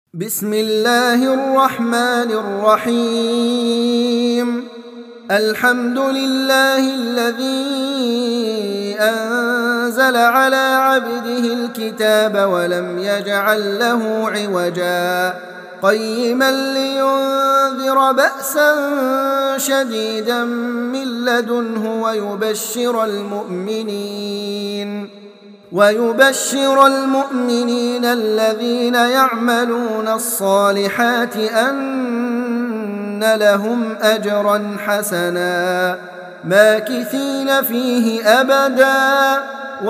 بسم الله الرحمن الرحيم. الحمد لله الذي أنزل على عبده الكتاب ولم يجعل له عوجا قيما لينذر بأسا شديدا من لدنه ويبشر المؤمنين الذين يعملون الصالحات أن لهم أجرا حسنا ماكثين فيه أبدا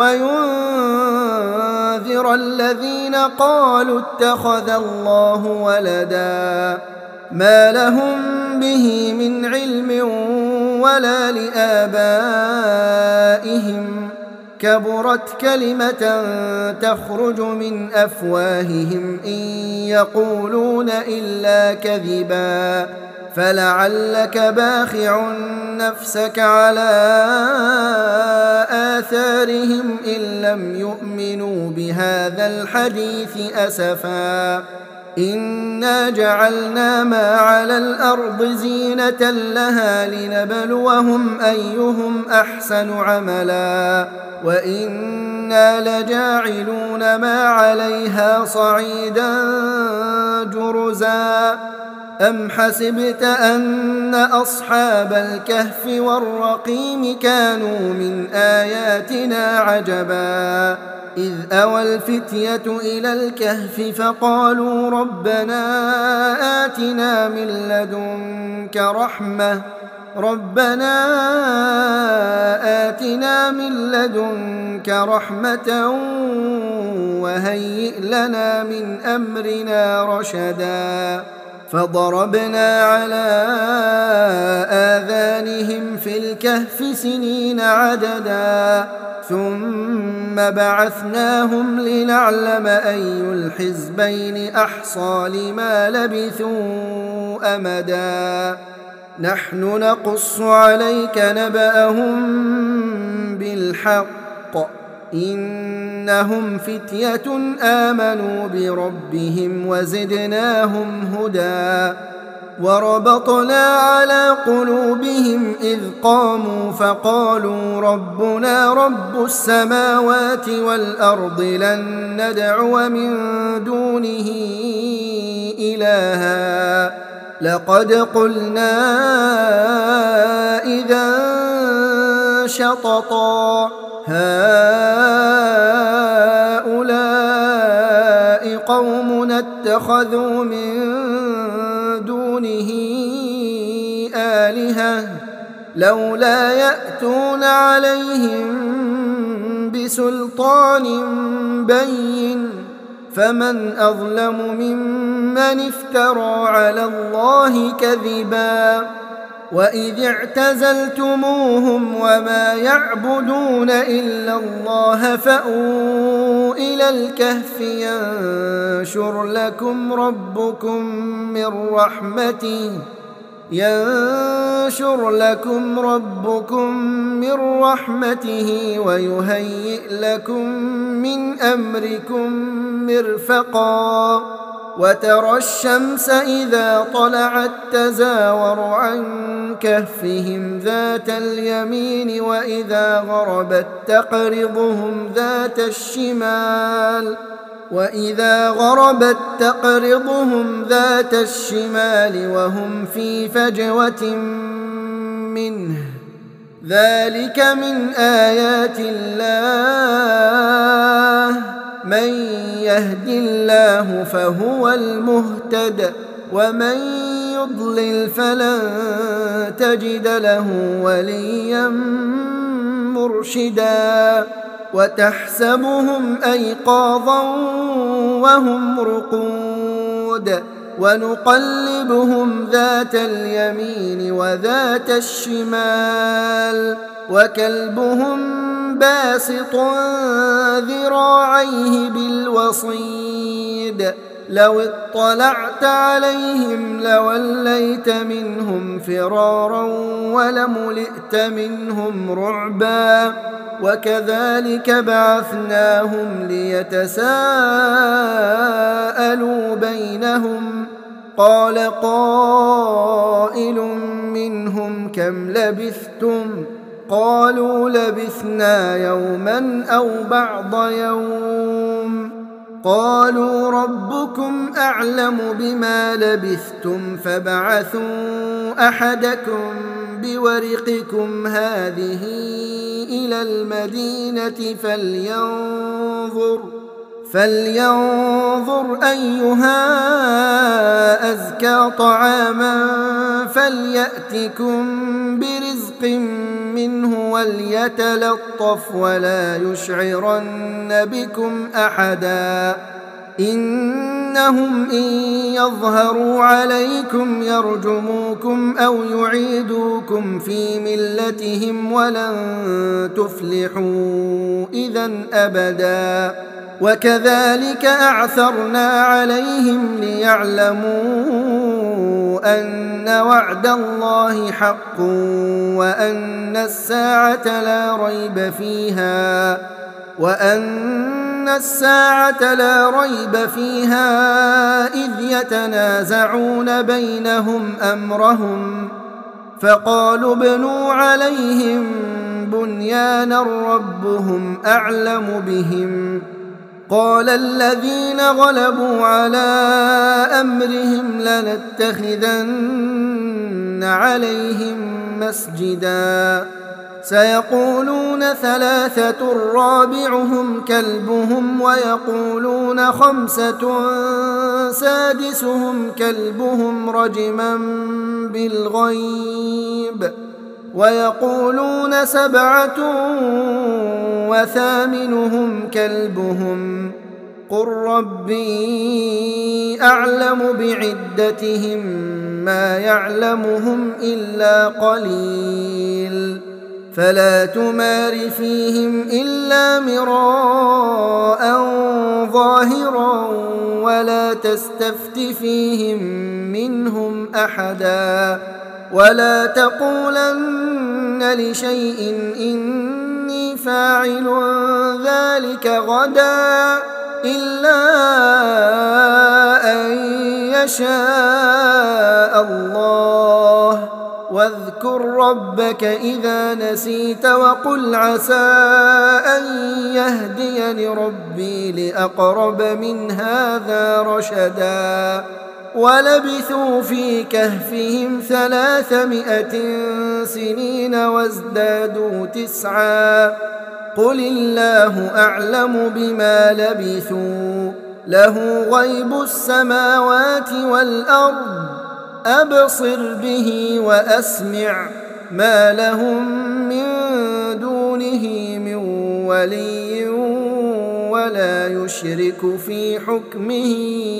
وينذر الذين قالوا اتخذ الله ولدا ما لهم به من علم ولا لآبائهم كبرت كلمة تخرج من أفواههم إن يقولون إلا كذبا فلعلك باخع نفسك على آثارهم إن لم يؤمنوا بهذا الحديث أسفا إنا جعلنا ما على الأرض زينة لها لنبلوهم أيهم أحسن عملا وإنا لجاعلون ما عليها صعيدا جرزا أم حسبت أن أصحاب الكهف والرقيم كانوا من آياتنا عجبا إذ أوى الفتية إلى الكهف فقالوا ربنا آتنا من لدنك رحمة وهيئ لنا من أمرنا رشدا فضربنا على آذانهم في الكهف سنين عددا ثم بعثناهم لنعلم أي الحزبين أحصى لما لبثوا أمدا نحن نقص عليك نبأهم بالحق إنهم فتية آمنوا بربهم وزدناهم هدى وربطنا على قلوبهم إذ قاموا فقالوا ربنا رب السماوات والأرض لن ندعو من دونه إلها لقد قلنا إذا شططا هؤلاء قومنا اتخذوا من دونه آلهة لولا يأتون عليهم بسلطان بين فمن أظلم ممن افترى على الله كذبا وإذ اعتزلتموهم وما يعبدون إلا الله فأووا إلى الكهف ينشر لكم ربكم من رحمته ويهيئ لكم من أمركم مرفقا وترى الشمس إذا طلعت تزاور عن كهفهم ذات اليمين وإذا غربت تقرضهم ذات الشمال وهم في فجوة منه ذلك من آيات الله من يهد الله فهو المهتد ومن يضلل فلن تجد له وليا مرشدا وتحسبهم أيقاظا وهم رقود ونقلبهم ذات اليمين وذات الشمال وكلبهم باسط ذراعيه بالوصيد لو اطلعت عليهم لوليت منهم فرارا ولملئت منهم رعبا وكذلك بعثناهم ليتساءلوا بينهم قال قائل منهم كم لبثتم قالوا لبثنا يوما أو بعض يوم قالوا ربكم أعلم بما لبثتم فابعثوا أحدكم بورقكم هذه إلى المدينة فلينظر أيها أزكى طعاما فليأتكم برزق منه وليتلطف ولا يشعرن بكم أحدا إنهم إن يظهروا عليكم يرجموكم أو يعيدوكم في ملتهم ولن تفلحوا إذا أبدا وكذلك أعثرنا عليهم ليعلموا أن وعد الله حق وأن الساعة لا ريب فيها إذ يتنازعون بينهم أمرهم فقالوا ابنوا عليهم بنيانا ربهم أعلم بهم قال الذين غلبوا على أمرهم لنتخذن عليهم مسجدا سيقولون ثلاثة رابعهم كلبهم ويقولون خمسة سادسهم كلبهم رجما بالغيب ويقولون سبعة وثامنهم كلبهم قل ربي أعلم بعدتهم ما يعلمهم إلا قليل فلا تمار فيهم إلا مراء ظاهرا ولا تستفت فيهم منهم أحدا ولا تقولن لشيء إني فاعل ذلك غدا إلا أن يشاء الله واذكر ربك إذا نسيت وقل عسى أن يهديني ربي لأقرب من هذا رشدا ولبثوا في كهفهم 300 سنين وازدادوا 9 قل الله أعلم بما لبثوا له غيب السماوات والأرض أبصر به وأسمع ما لهم من دونه من ولي ولا يشرك في حكمه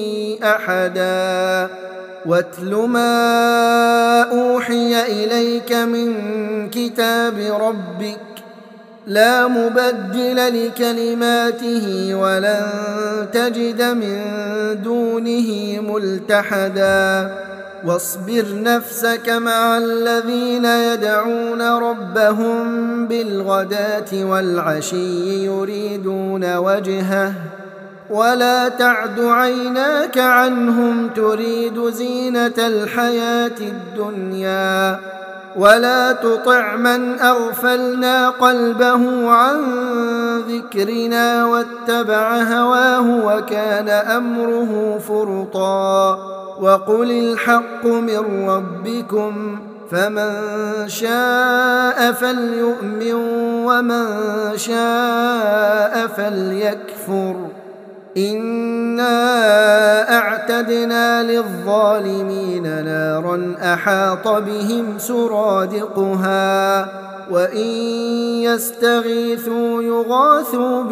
أحدا واتل ما أوحي إليك من كتاب ربك لا مبدل لكلماته ولن تجد من دونه ملتحدا واصبر نفسك مع الذين يدعون ربهم بالغداة والعشي يريدون وجهه ولا تعد عيناك عنهم تريد زينة الحياة الدنيا ولا تطع من أغفلنا قلبه عن ذكرنا واتبع هواه وكان أمره فرطا وقل الحق من ربكم فمن شاء فليؤمن ومن شاء فليكفر إنا أعتدنا للظالمين نارا أحاط بهم سرادقها وإن يستغيثوا يغاثوا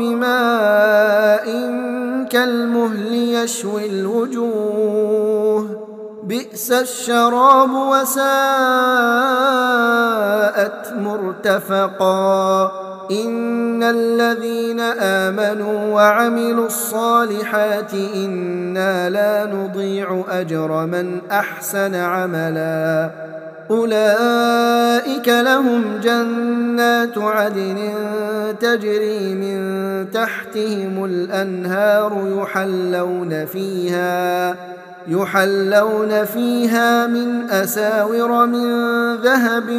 بماء كالمهل يشوي الوجوه بئس الشراب وساءت مرتفقا إن الذين آمنوا وعملوا الصالحات إنا لا نضيع أجر من أحسن عملا أولئك لهم جنات عدن تجري من تحتهم الأنهار يحلون فيها من أساور من ذهب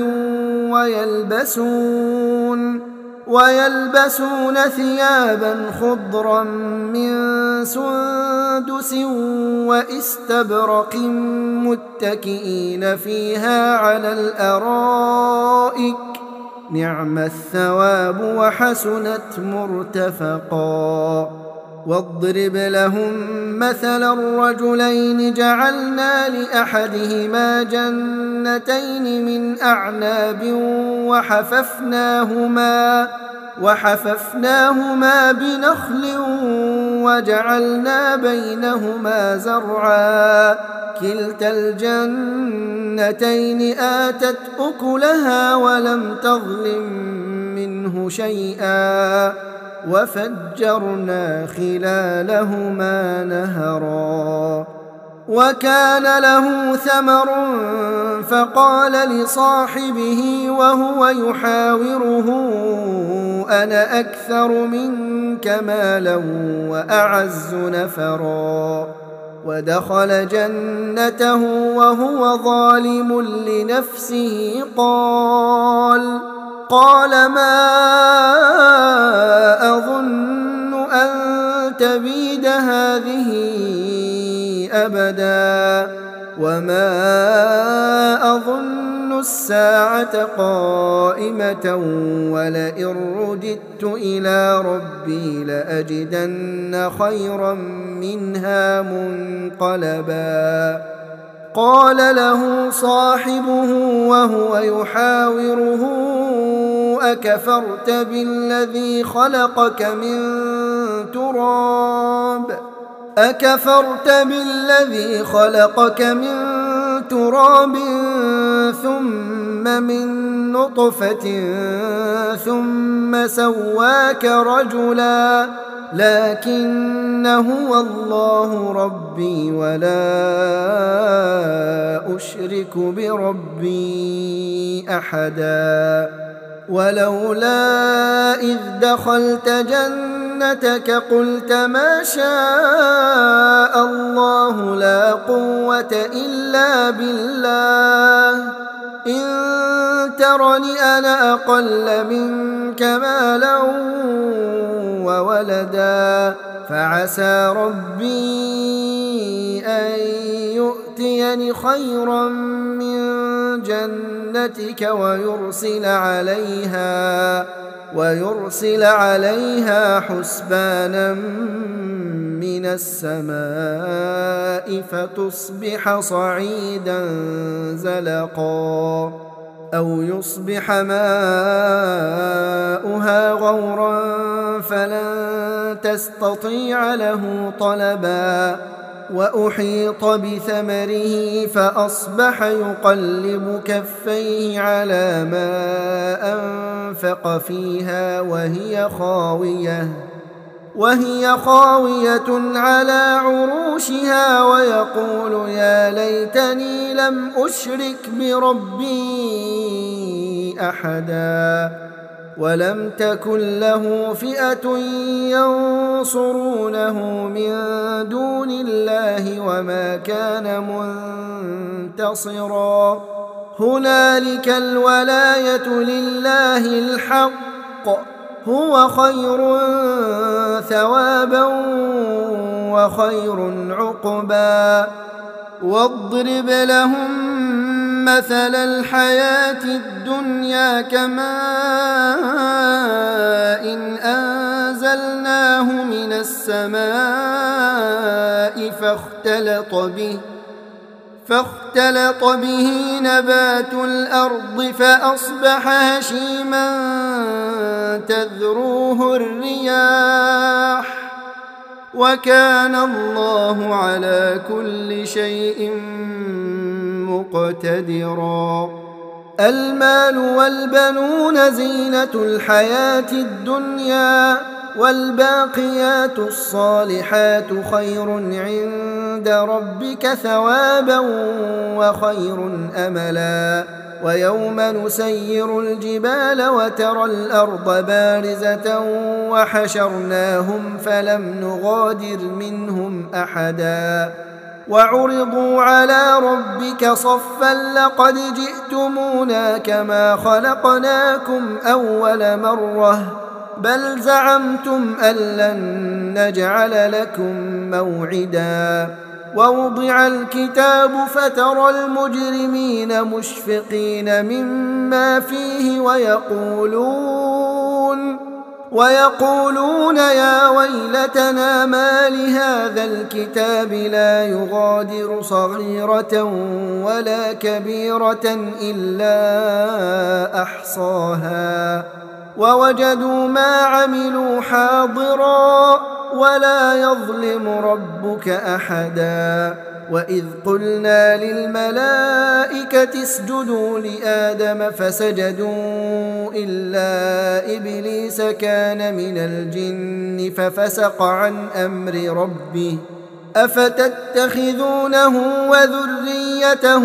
ويلبسون ثيابا خضرا من سندس واستبرق متكئين فيها على الأرائك نعم الثواب وحسنت مرتفقا واضرب لهم مثلا الرجلين جعلنا لأحدهما جنتين من أعناب وحففناهما بنخل وجعلنا بينهما زرعا كلتا الجنتين آتت أكلها ولم تظلم منه شيئا وفجرنا خلالهما نهرا وكان له ثمر فقال لصاحبه وهو يحاوره أنا أكثر منك مالا وأعز نفرا ودخل جنته وهو ظالم لنفسه قال ما أظن أن تبيد هذه أبدا وما أظن الساعة قائمة ولئن رددت إلى ربي لأجدن خيرا منها منقلبا قال له صاحبه وهو يحاوره أكفرت بالذي خلقك من تراب ثم من نطفة ثم سواك رجلا لكن هو الله ربي ولا أشرك بربي أحدا ولولا إذ دخلت جنتك قلت ما شاء الله لا قوة إلا بالله إن ترني أنا أقل منك مالا وولدا فعسى ربي أن يؤتيني خيرا من جنتك ويرسل عليها حسبانا من السماء فتصبح صعيدا زلقا أو يصبح ماؤها غورا فلن تستطيع له طلبا وأحيط بثمره فأصبح يقلب كفيه على ما أنفق فيها وهي خاوية على عروشها ويقول يا ليتني لم أشرك بربي أحدا ولم تكن له فئة ينصرونه من دون الله وما كان منتصرا هنالك الولاية لله الحق هو خير ثوابا وخير عقبا واضرب لهم مثل الحياة الدنيا كماء إن أنزلناه من السماء فاختلط به نبات الأرض فأصبح هشيما تذروه الرياح وكان الله على كل شيء مقتدرا. المال والبنون زينة الحياة الدنيا، والباقيات الصالحات خير عند ربك ثوابا وخير أملا. ويوم نسير الجبال وترى الأرض بارزة وحشرناهم فلم نغادر منهم أحدا وعرضوا على ربك صفا لقد جئتمونا كما خلقناكم أول مرة بل زعمتم أن لن نجعل لكم موعدا. ووضع الكتاب فترى المجرمين مشفقين مما فيه ويقولون يا ويلتنا ما لهذا الكتاب لا يغادر صغيرة ولا كبيرة إلا أحصاها ووجدوا ما عملوا حاضرا ولا يظلم ربك أحدا. وإذ قلنا للملائكة اسجدوا لآدم فسجدوا إلا إبليس كان من الجن ففسق عن أمر ربه أفتتخذونه وذريته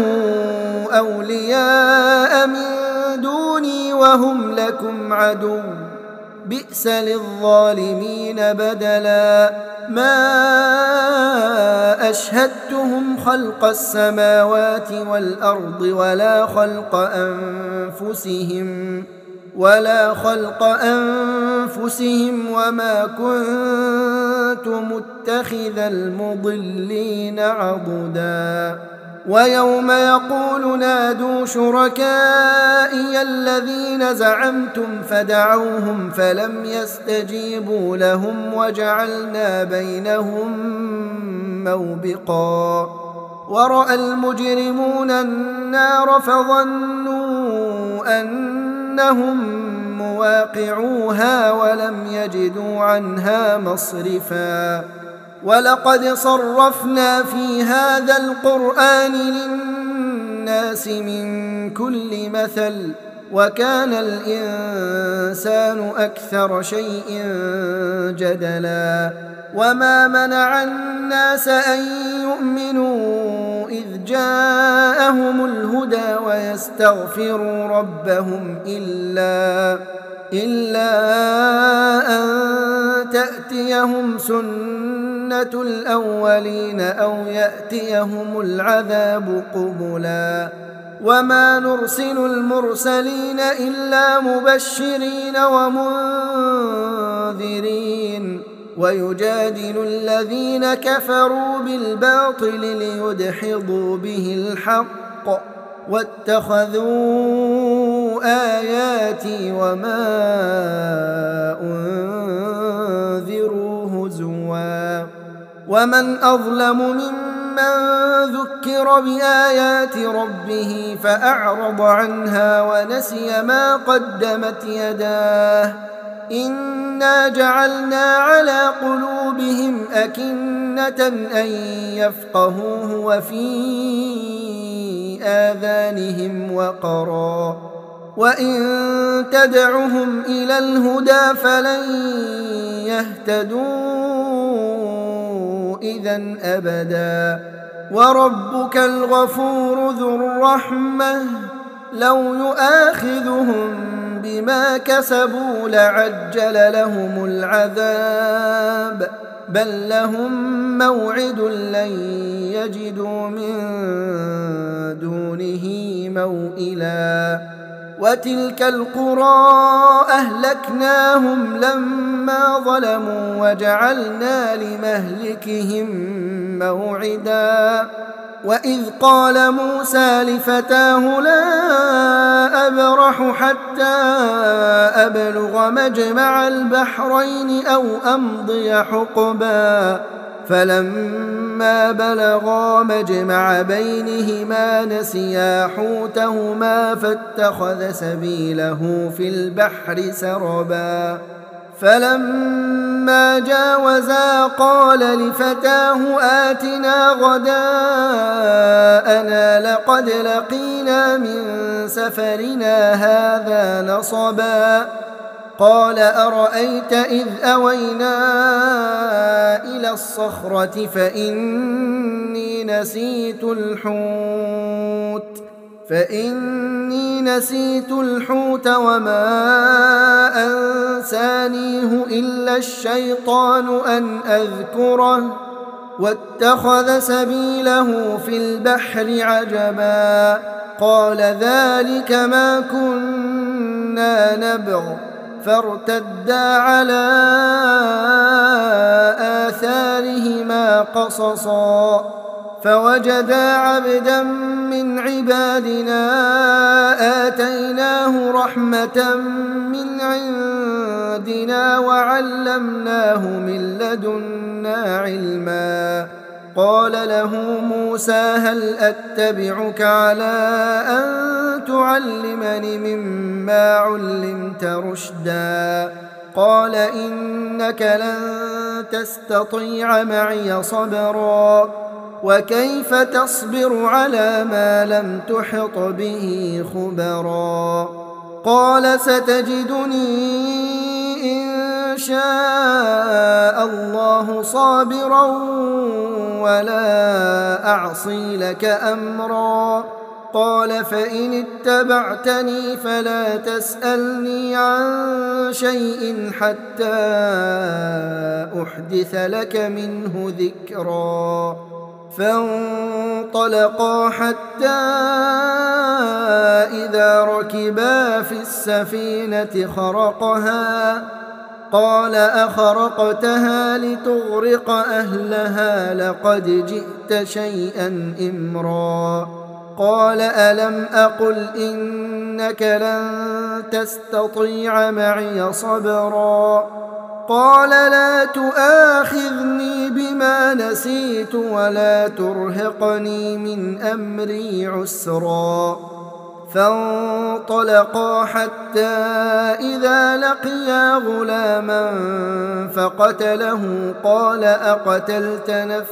أولياء من دوني وهم لكم عدو بئس للظالمين بدلا. ما أشهدتهم خلق السماوات والأرض ولا خلق أنفسهم وما كنت متخذ المضلين عضدا. ويوم يقول نادوا شركائي الذين زعمتم فدعوهم فلم يستجيبوا لهم وجعلنا بينهم موبقا. ورأى المجرمون النار فظنوا أنهم مواقعوها ولم يجدوا عنها مصرفا. ولقد صرفنا في هذا القرآن للناس من كل مثل وكان الإنسان أكثر شيء جدلا. وما منع الناس أن يؤمنوا إذ جاءهم الهدى ويستغفروا ربهم إلا أن تأتيهم سنة الأولين أو يأتيهم العذاب قبلا. وما نرسل المرسلين إلا مبشرين ومنذرين ويجادل الذين كفروا بالباطل ليدحضوا به الحق واتخذوا آياتي وما أنذروا هزوا. ومن أظلم ممن ذكر بآيات ربه فأعرض عنها ونسي ما قدمت يداه إنا جعلنا على قلوبهم أكنة أن يفقهوه وفي آذانهم وقرا وإن تدعهم إلى الهدى فلن يهتدوا إذن أبدا. وربك الغفور ذو الرحمة لو يؤاخذهم بما كسبوا لعجل لهم العذاب بل لهم موعد لن يجدوا من دونه موئلا. وتلك القرى أهلكناهم لما ظلموا وجعلنا لمهلكهم موعدا. وإذ قال موسى لفتاه لا أبرح حتى أبلغ مجمع البحرين أو أمضي حقبا فلما بلغا مجمع بينهما نسيا حوتهما فاتخذ سبيله في البحر سربا فلما جاوزا قال لفتاه آتنا غداءنا لقد لقينا من سفرنا هذا نصبا قال أرأيت إذ أوينا إلى الصخرة فإني نسيت الحوت وما أنسانيه إلا الشيطان أن أذكره واتخذ سبيله في البحر عجبا قال ذلك ما كنا نبغ فارتدا على آثارهما قصصا فوجدا عبدا من عبادنا آتيناه رحمة من عندنا وعلمناه من لدنا علما قال له موسى هل أتبعك على أن تعلمني مما علمت رشدا قال إنك لن تستطيع معي صبرا وكيف تصبر على ما لم تحط به خبرا قال ستجدني إن شاء الله صابرا ولا أعصي لك أمرا قال فإن اتبعتني فلا تسألني عن شيء حتى أحدث لك منه ذكرا فانطلقا حتى إذا ركبا في السفينة خرقها قال أخرقتها لتغرق أهلها لقد جئت شيئا إمرا قال ألم أقل إنك لن تستطيع معي صبرا قال لا تؤاخذني بما نسيت ولا ترهقني من أمري عسرا فانطلقا حتى إذا لقيا غلاما فقتله قال أقتلت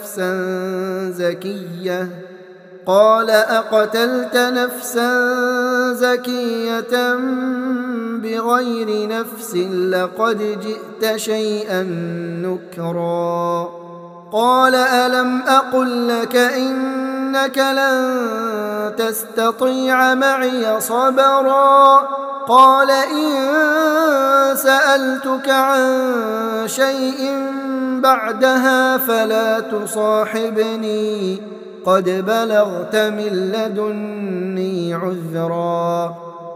نفسا زكية بغير نفس لقد جئت شيئا نكرا قال ألم أقل لك إنك لن تستطيع معي صبرا قال إن سألتك عن شيء بعدها فلا تصاحبني قد بلغت من لدني عذرا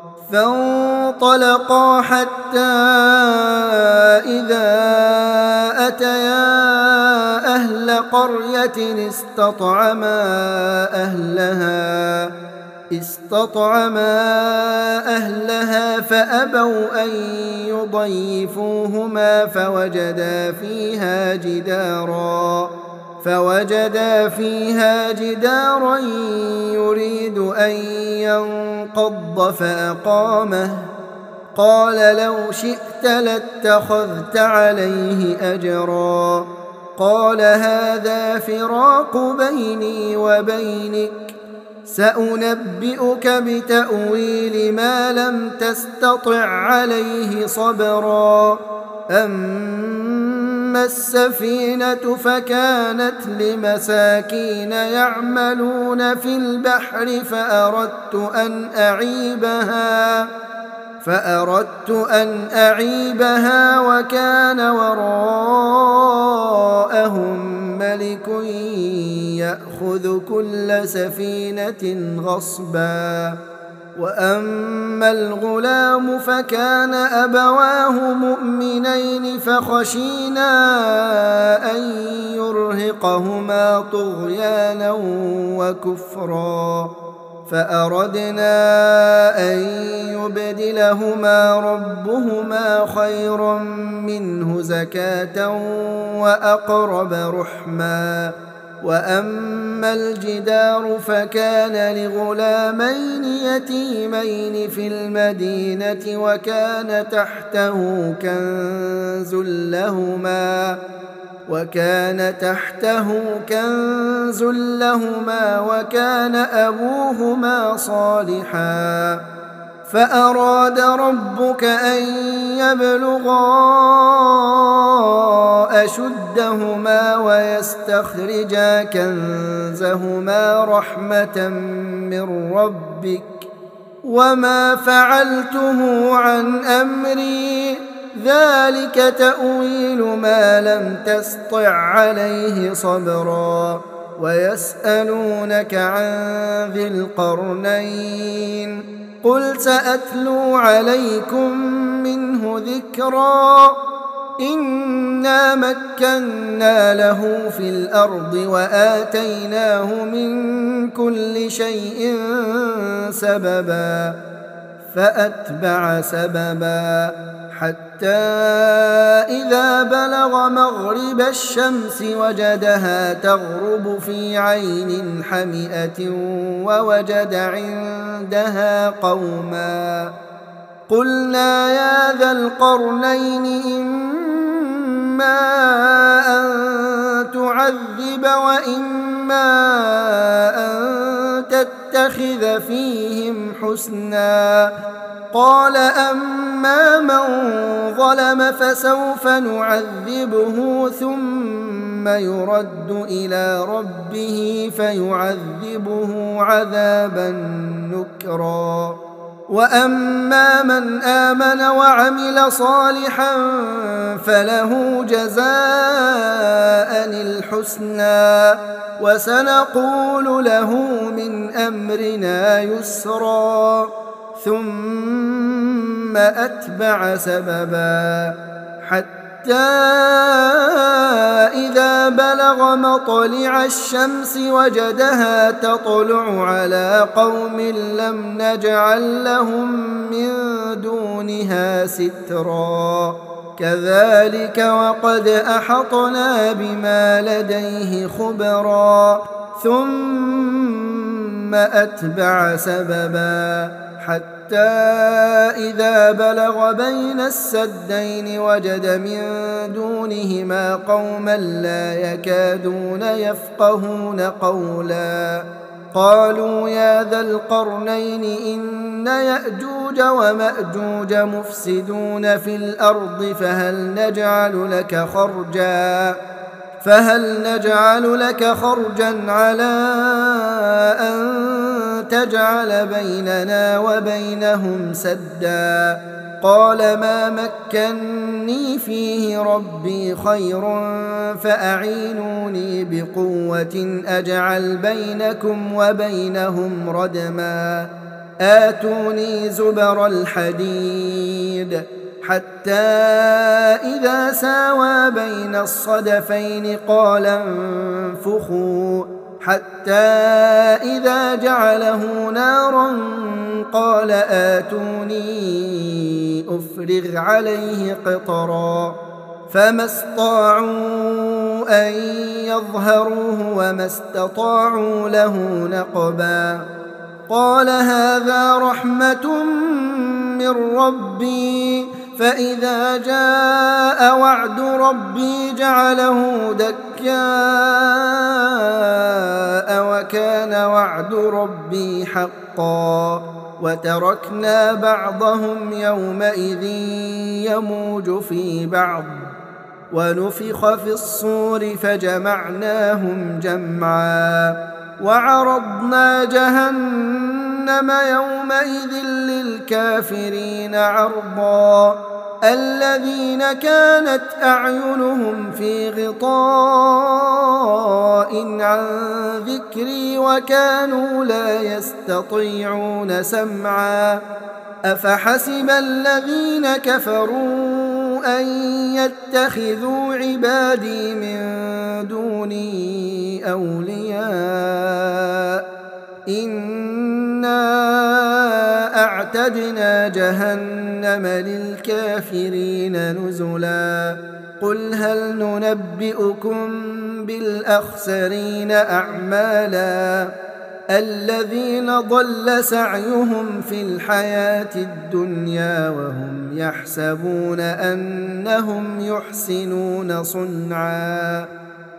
فانطلقا حتى إذا أتيا أهل قرية استطعما أهلها فأبوا أن يضيفوهما فوجدا فيها جدارا يريد أن ينقض فأقامه قال لو شئت لاتخذت عليه أجرا قال هذا فراق بيني وبينك سأنبئك بتأويل ما لم تستطع عليه صبرا أما السفينة فكانت لمساكين يعملون في البحر فأردت أن أعيبها وكان وراءهم ملك يأخذ كل سفينة غصبا وأما الغلام فكان أبواه مؤمنين فخشينا أن يرهقهما طغيانا وكفرا فأردنا أن يبدلهما ربهما خيرا منه زكاة وأقرب رحما وأما الجدار فكان لغلامين يتيمين في المدينة وكان تحته كنز لهما وكان أبوهما صالحا فأراد ربك أن يبلغا أشدهما ويستخرجا كنزهما رحمة من ربك وما فعلته عن أمري ذلك تأويل ما لم تسطع عليه صبرا ويسألونك عن ذي القرنين قل سأتلو عليكم منه ذكرا إنا مكنا له في الأرض وآتيناه من كل شيء سببا فأتبع سببا حتى إذا بلغ مغرب الشمس وجدها تغرب في عين حمئة ووجد عندها قوما قلنا يا ذا القرنين إما أن تعذب وإما أن تتخذ فيهم حسنا قال أما من ظلم فسوف نعذبه ثم يرد إلى ربه فيعذبه عذابا نكرا وأما من آمن وعمل صالحا فله جزاء الحسنى وسنقول له من أمرنا يسرا ثم أتبع سببا حتى إذا بلغ مطلع الشمس وجدها تطلع على قوم لم نجعل لهم من دونها سترا كذلك وقد أحطنا بما لديه خبرا ثم أتبع سببا حتى إذا بلغ بين السدين وجد من دونهما قوما لا يكادون يفقهون قولا قالوا يا ذا القرنين إن يأجوج ومأجوج مفسدون في الأرض فهل نجعل لك خرجا على أن تجعل بيننا وبينهم سدا قال ما مكني فيه ربي خير فأعينوني بقوة أجعل بينكم وبينهم ردما آتوني زبر الحديد حتى إذا ساوى بين الصدفين قال انفخوا حتى إذا جعله نارا قال آتوني أفرغ عليه قطرا فما استطاعوا أن يظهروه وما استطاعوا له نقبا قال هذا رحمة من ربي فإذا جاء وعد ربي جعله دكاء وكان وعد ربي حقا وتركنا بعضهم يومئذ يموج في بعض ونفخ في الصور فجمعناهم جمعا وعرضنا جهنم يومئذ للكافرين عرضا الذين كانت أعينهم في غطاء عن ذكري وكانوا لا يستطيعون سمعا أفحسب الذين كفروا أن يتخذوا عبادي من دوني أولياء إنا أعتدنا جهنم للكافرين نزلا قل هل ننبئكم بالأخسرين أعمالا الذين ضل سعيهم في الحياة الدنيا وهم يحسبون أنهم يحسنون صنعا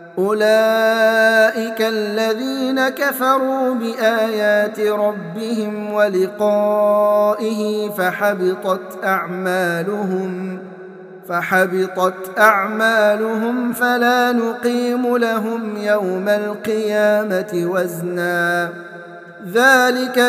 أولئك الذين كفروا بآيات ربهم ولقائه فحبطت أعمالهم فلا نقيم لهم يوم القيامة وزنا ذلك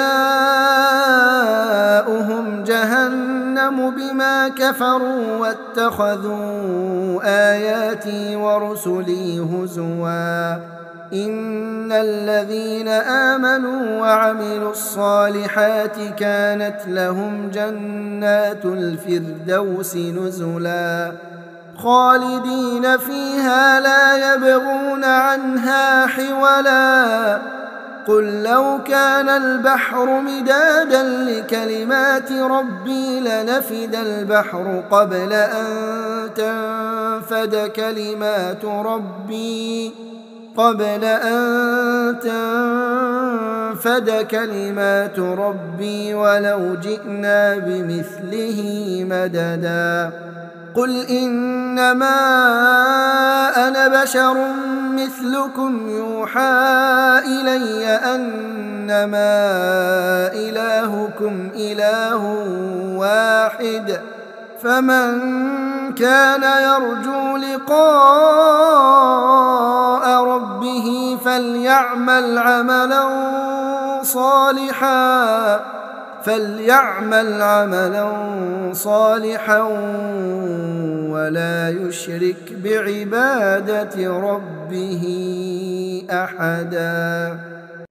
جزاؤهم جهنم بما كفروا واتخذوا آياتي ورسلي هزوا إن الذين آمنوا وعملوا الصالحات كانت لهم جنات الفردوس نزلا خالدين فيها لا يبغون عنها حولا قل لو كان البحر مدادا لكلمات ربي لنفد البحر قبل أن تنفد كلمات ربي ولو جئنا بمثله مددا قل إنما أنا بشر مثلكم يوحى إلي أنما إلهكم إله واحد فمن كان يرجو لقاء ربه فليعمل عملا صالحا ولا يشرك بعبادة ربه أحدا.